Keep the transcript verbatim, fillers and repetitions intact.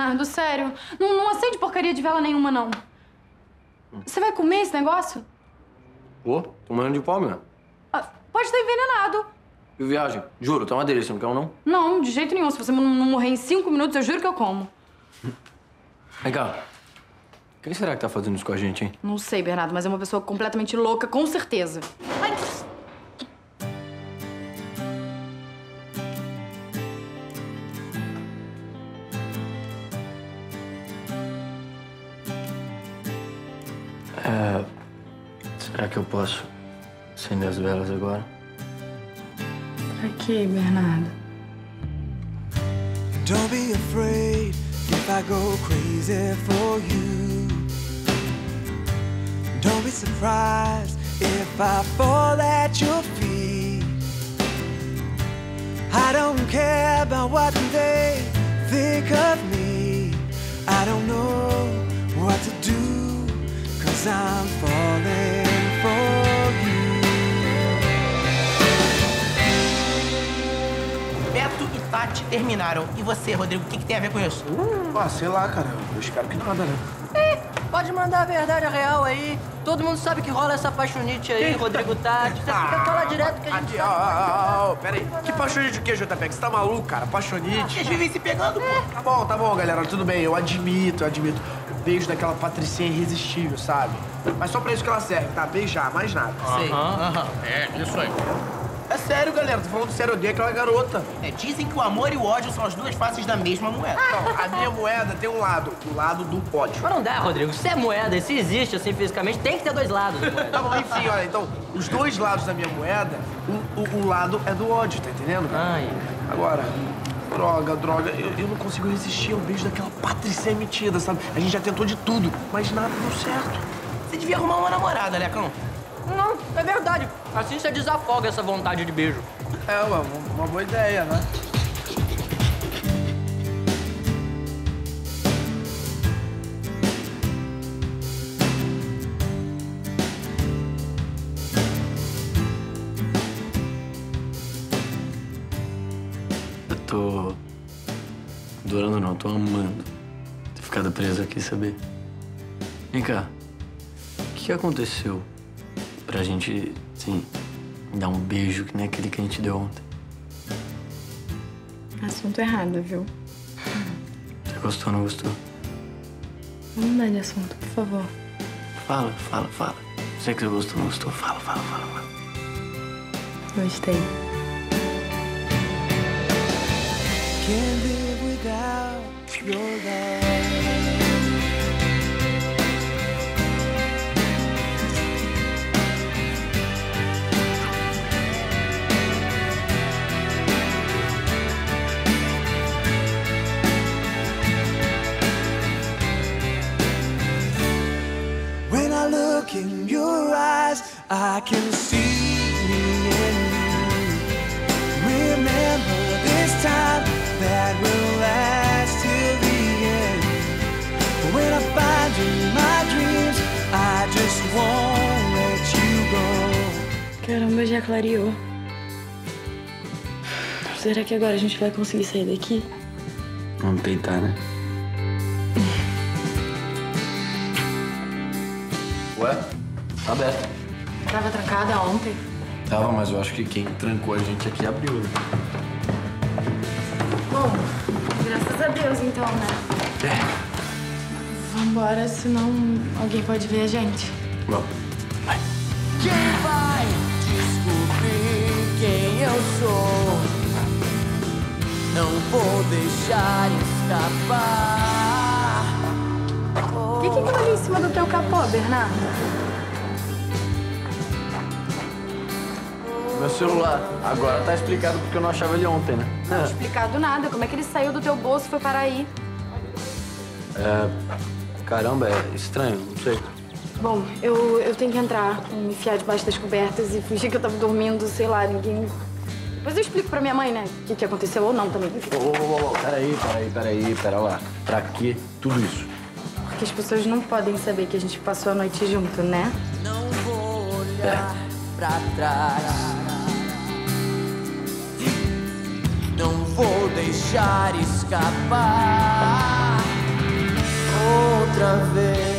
Bernardo, sério. Não, não acende porcaria de vela nenhuma, não. Você vai comer esse negócio? Pô, tô morrendo de fome, né? Ah, pode estar envenenado. E viagem? Juro, tá uma delícia, não quer um, não? Não, de jeito nenhum. Se você não não morrer em cinco minutos, eu juro que eu como. Vem cá. Quem será que tá fazendo isso com a gente, hein? Não sei, Bernardo, mas é uma pessoa completamente louca, com certeza. Ai. É... Será que eu posso acender as velas agora? Pra quê, Bernardo? Don't be afraid if I go crazy for you. Don't be surprised if I fall at your feet. I don't care about what they think of me. I don't know what to do, 'cause I'm falling for you. Beto e Tati terminaram. E você, Rodrigo, o que, que tem a ver com isso? Uh, ah, sei lá, cara. Eu espero que nada, né? É, pode mandar a verdade, a real aí. Todo mundo sabe que rola essa paixonite aí, Rodrigo Tati. Você fica falar direto que a gente... Ah, ah, ah, pera aí. Que paixonite o quê, J P? Você tá maluco, cara? Paixonite? Vocês vivem se pegando, pô. Tá bom, tá bom, galera. Tudo bem. Eu admito, eu admito. O beijo daquela patricinha irresistível, sabe? Mas só pra isso que ela serve, tá? Beijar, mais nada. Sei. Aham, é, isso aí. É sério, galera. Tô falando sério, eu odeio aquela garota. É, dizem que o amor e o ódio são as duas faces da mesma moeda. Não, a minha moeda tem um lado, o lado do ódio. Mas não dá, Rodrigo. Se é moeda, se existe assim fisicamente, tem que ter dois lados da moeda. Tá bom, enfim, olha, então, os dois lados da minha moeda, o, o, o lado é do ódio, tá entendendo? Ai. Agora, droga, droga, eu, eu não consigo resistir ao beijo daquela patricinha metida, sabe? A gente já tentou de tudo, mas nada deu certo. Você devia arrumar uma namorada, Lecão. Não, é verdade. Assim você desafoga essa vontade de beijo. É, uma, uma boa ideia, né? Eu tô... adorando não, tô amando ter ficado preso aqui, saber. Vem cá. O que aconteceu pra gente, assim, dar um beijo que nem aquele que a gente deu ontem? Assunto errado, viu? Você gostou, não gostou? Vamos mudar de assunto, por favor. Fala, fala, fala. Sei que você gostou, não gostou. Fala, fala, fala, fala. Gostei. Can't live without your love. When I look in your eyes, I can see me in you. Remember this time that will last till the end. When I find you in my dreams, I just won't let you go. Caramba, já clareou. Será que agora a gente vai conseguir sair daqui? Vamos tentar, né? Ué? Tá aberto. Tava trancada ontem. Tava, mas eu acho que quem trancou a gente aqui abriu, né? Bom, graças a Deus então, né? É. Vambora, senão alguém pode ver a gente. Vamos. Vai. Quem vai descobrir quem eu sou? Não vou deixar escapar. O que que é aquilo ali em cima do teu capô, Bernardo? Meu celular. Agora tá explicado porque eu não achava ele ontem, né? Não explicado nada. Como é que ele saiu do teu bolso e foi parar aí? É... Caramba, é estranho, não sei. Bom, eu, eu tenho que entrar, me enfiar debaixo das cobertas e fingir que eu tava dormindo, sei lá, ninguém... Depois eu explico pra minha mãe, né, o que, que aconteceu ou não também. Ô, ô, ô, ô, peraí, peraí, peraí, pera lá. Pra que tudo isso? Porque as pessoas não podem saber que a gente passou a noite junto, né? Não vou olhar pra trás. Não vou deixar escapar. outra vez.